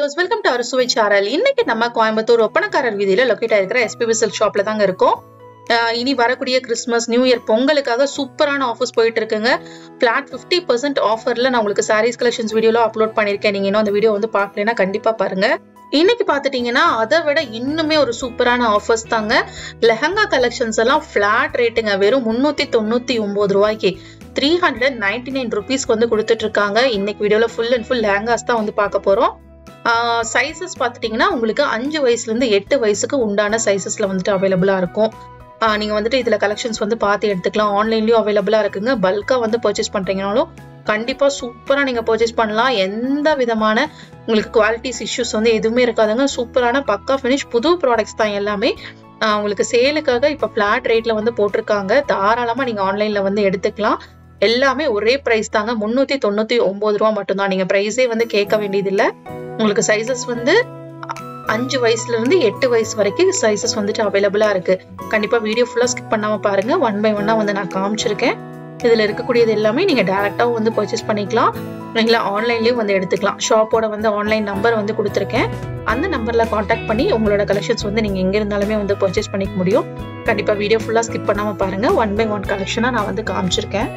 viewers, welcome to our Suvi channel. இன்னைக்கு நம்ம கோயம்புத்தூர் ஒப்பனக்காரர் வீதியில லொகேட் ஆயிருக்கிற SPP Silk ஷாப்ல தாங்க இருக்கோம். இனி வரக்கூடிய கிறிஸ்மஸ் நியூ இயர் பொங்கலுக்காக சூப்பரான ஆஃபர்ஸ் போயிட்டு இருக்குங்க. ஃபிளாட் 50% ஆஃபர்ல நான் உங்களுக்கு சாரீஸ் கலெக்ஷன்ஸ் வீடியோல அப்லோட் பண்ணிருக்கேன். நீங்க இன்னும் அந்த வீடியோ வந்து பார்க்கலனா கண்டிப்பா பாருங்க. இன்னைக்கு பாத்துட்டீங்கன்னா அதை விட இன்னுமே ஒரு சூப்பரான ஆஃபர்ஸ் தாங்க. லெஹங்கா கலெக்ஷன்ஸ் எல்லாம் ஃபிளாட் ரேட்டுங்க, வெறும் 399 ரூபாய்க்கு 399 ருபீஸ்க்கு வந்து கொடுத்துட்டு இருக்காங்க. இன்னைக்கு வீடியோல ஃபுல் அண்ட் ஃபுல் லெஹங்காஸ் தான் வந்து பார்க்க போறோம். சைசஸ் பாத்துட்டீங்கன்னா உங்களுக்கு 5 வயசுல இருந்து 8 வயசுக்கு உண்டான சைசஸ்ல வந்துட்டு அவைலபிளா இருக்கும். நீங்க வந்துட்டு இதுல கலெக்ஷன்ஸ் வந்து பார்த்து எடுத்துக்கலாம். ஆன்லைன்லயும் அவைலபிளா இருக்குங்க. பல்கா வந்து பர்ச்சேஸ் பண்றீங்கனாலும் கண்டிப்பா சூப்பரா நீங்க பர்ச்சேஸ் பண்ணலாம். எந்த விதமான உங்களுக்கு குவாலிட்டிஸ் இஷ்யூஸ் வந்து எதுவுமே இருக்காதுங்க. சூப்பரான பக்கா ஃபினிஷ் புது ப்ராடக்ட்ஸ் தான் எல்லாமே. உங்களுக்கு சேலுக்காக இப்ப பிளாட் ரேட்ல வந்து போட்டிருக்காங்க. தாராளமா நீங்க ஆன்லைன்ல வந்து எடுத்துக்கலாம். எல்லாமே ஒரே பிரைஸ் தாங்க, 399 ரூபா மட்டும் தான். நீங்க பிரைஸே வந்து கேட்க வேண்டியது இல்ல. உங்களுக்கு சைசஸ் வந்து 5 வயசுல இருந்து 8 வயசு வரைக்கும் சைசஸ் வந்துட்டு அவைலபிளா இருக்கு. கண்டிப்பா வீடியோ ஃபுல்லா ஸ்கிப் பண்ணாம பாருங்க. 1 by 1 வந்து நான் காமிச்சிருக்கேன். இதுல இருக்கக்கூடியது எல்லாமே நீங்க டைரக்டாவும் வந்து பர்ச்சேஸ் பண்ணிக்கலாம், இல்ல ஆன்லைன்லயும் வந்து எடுத்துக்கலாம். ஷாப்போட வந்து ஆன்லைன் நம்பர் வந்து கொடுத்துருக்கேன். அந்த நம்பர்ல கான்டாக்ட் பண்ணி உங்களோட கலெக்ஷன்ஸ் வந்து நீங்க எங்க இருந்தாலுமே வந்து பர்ச்சேஸ் பண்ணிக்க முடியும். கண்டிப்பா வீடியோ ஃபுல்லா ஸ்கிப் பண்ணாம பாருங்க. 1 by 1 கலெக்ஷனா நான் வந்து காமிச்சிருக்கேன்.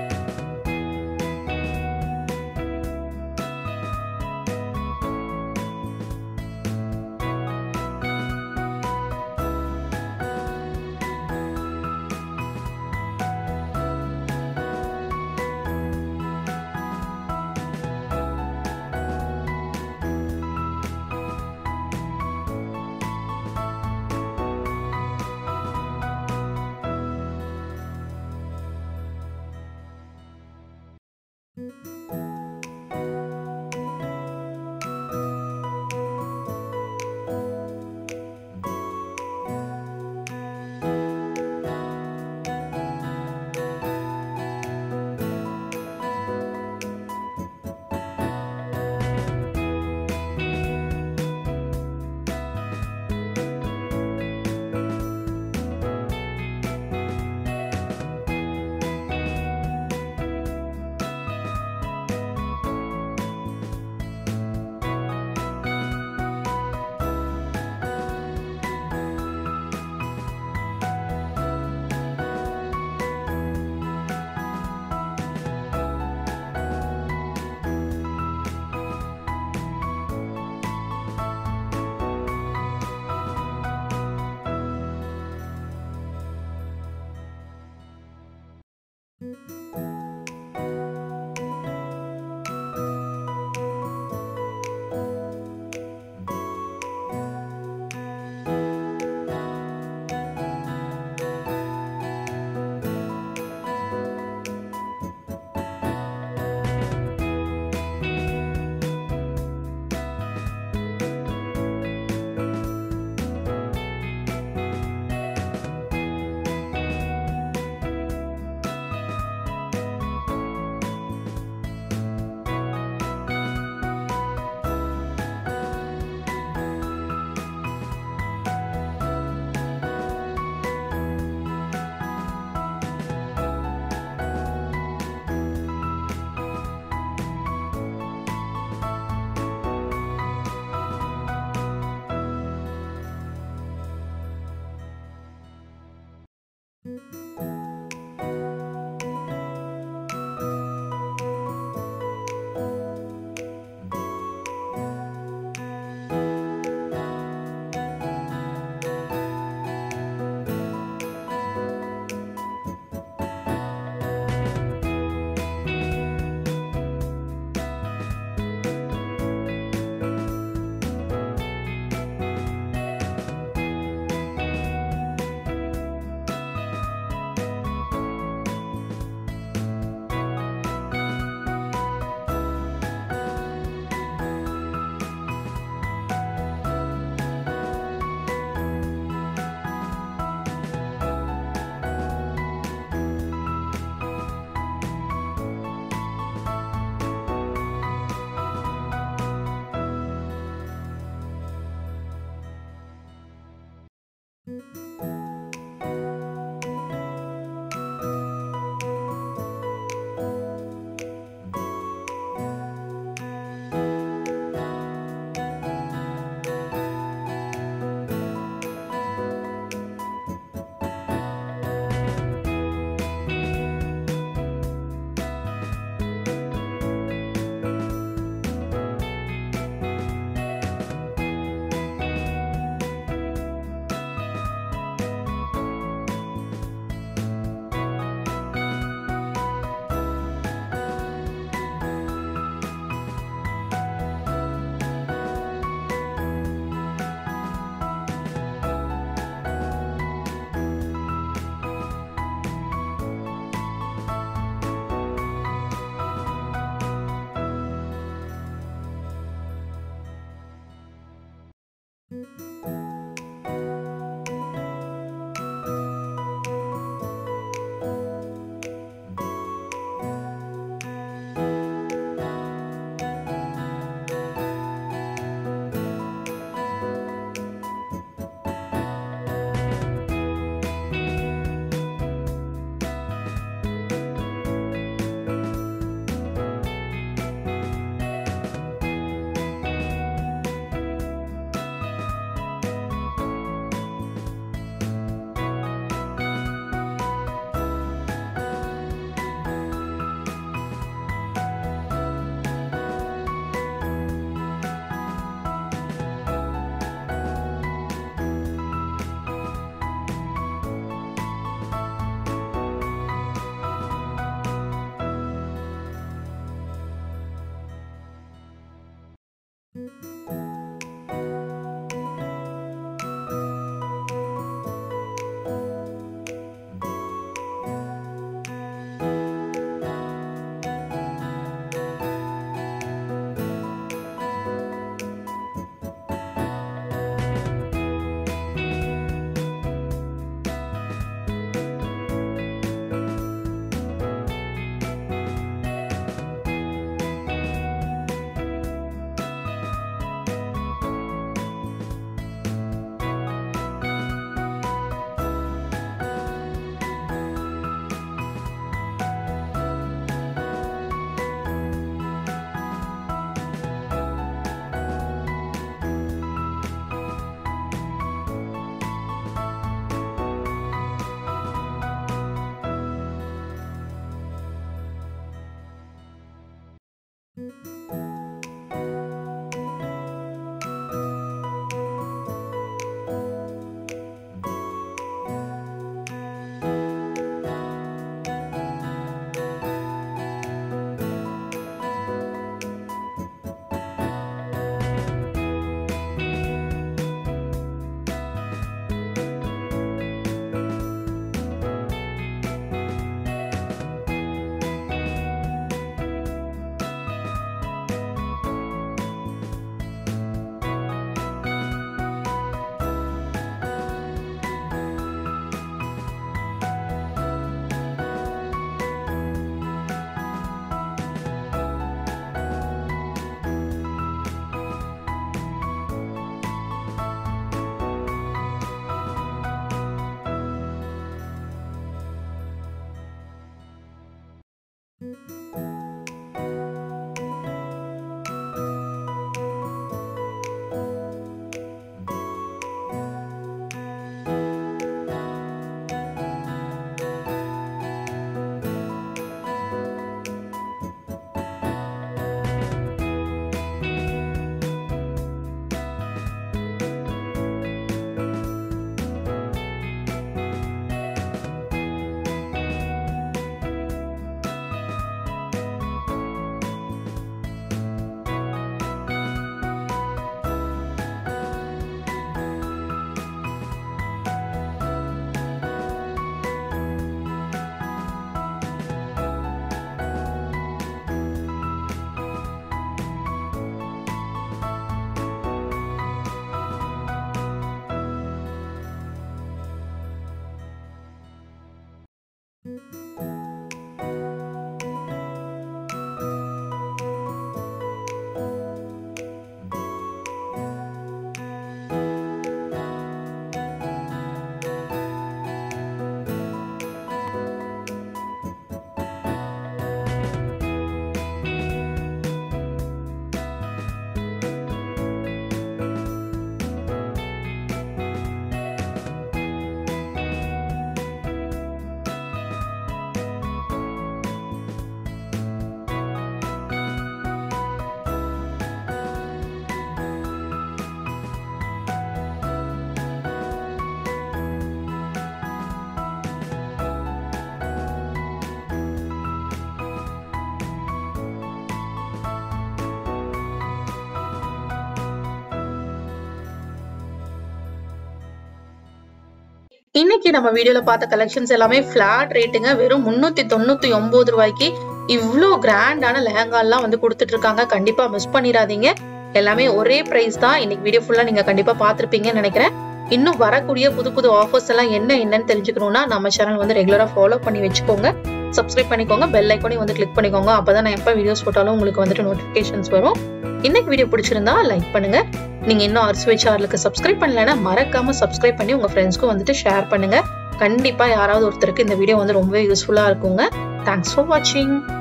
இன்னைக்கு நம்ம வீடியோல பார்த்த கலெக்ஷன்ஸ் எல்லாமே ஃபிளாட் ரேட்டுங்க. வெறும் 399 ரூபாய்க்கு இவ்ளோ கிராண்டான லெஹங்கா எல்லாம் வந்து கொடுத்துட்டு இருக்காங்க. கண்டிப்பா மிஸ் பண்ணிடாதீங்க. எல்லாமே ஒரே பிரைஸ் தான். இன்னைக்கு வீடியோ ஃபுல்லா நீங்க கண்டிப்பா பார்த்திருப்பீங்கன்னு நினைக்கிறேன். இன்னும் வரக்கூடிய புது ஆஃபர்ஸ் எல்லாம் என்னன்னு தெரிஞ்சுக்கணும்னா நம்ம சேனல் வந்து ரெகுலரா ஃபாலோ பண்ணி வச்சுக்கோங்க. சப்ஸ்கிரைப் பண்ணிக்கோங்க. பெல் ஐகானையும் வந்து கிளிக் பண்ணிக்கோங்க. அப்பதான் நான் எப்ப வீடியோஸ் போட்டாலும் உங்களுக்கு வந்துட்டு நோட்டிபிகேஷன்ஸ் வரும். இன்னைக்கு வீடியோ பிடிச்சிருந்தா லைக் பண்ணுங்க. நீங்க இன்னும் அர்ஸ்வே சேனலுக்கு சப்ஸ்கிரைப் பண்ணலன்னா மறக்காம சப்ஸ்கிரைப் பண்ணி உங்க ஃப்ரெண்ட்ஸ்க்கும் வந்துட்டு ஷேர் பண்ணுங்க. கண்டிப்பா யாராவது ஒருத்தருக்கு இந்த வீடியோ வந்து ரொம்பவே யூஸ்ஃபுல்லா இருக்குங்க. தேங்க்ஸ் ஃபார் வாட்சிங்.